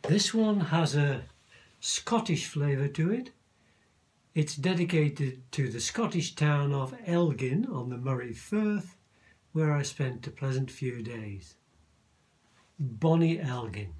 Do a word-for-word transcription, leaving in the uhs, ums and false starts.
This one has a Scottish flavour to it. It's dedicated to the Scottish town of Elgin on the Moray Firth, where I spent a pleasant few days. Bonnie Elgin.